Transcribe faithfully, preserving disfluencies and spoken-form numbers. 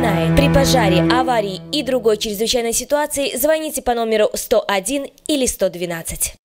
Напоминает, при пожаре, аварии и другой чрезвычайной ситуации звоните по номеру сто один или сто двенадцать.